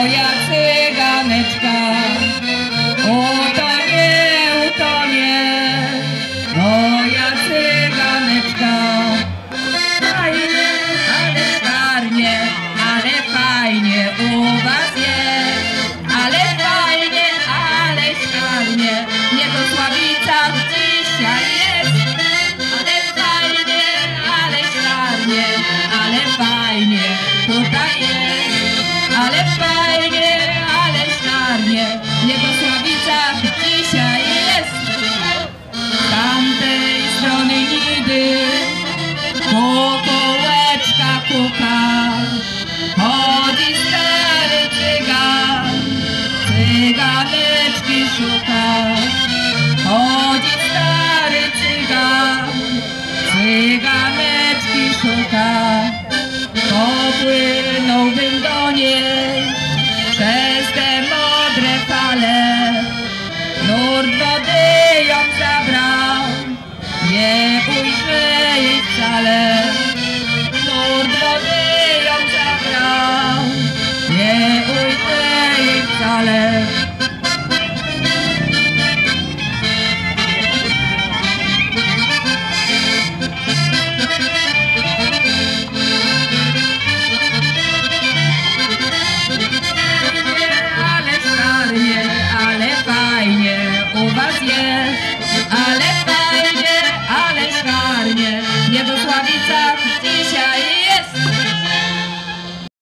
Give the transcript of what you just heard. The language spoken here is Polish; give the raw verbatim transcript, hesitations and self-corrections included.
moja cyganeczka utonie, utonie, moja cyganeczka. Fajnie, ale szarnie, ale fajnie u was jest, ale fajnie, ale szarnie, nie do Sławicach dzisiaj jest, ale fajnie, ale szarnie, ale fajnie tutaj jest, ale fajnie, ale szarnie, nie do Sławicach dzisiaj jest. Z tamtej strony Nidy kukułeczka kuka, chodzi stary cygan, cyganeczki szuka. Chodzi stary cygan, cyganeczki szuka. Popłynąłbym do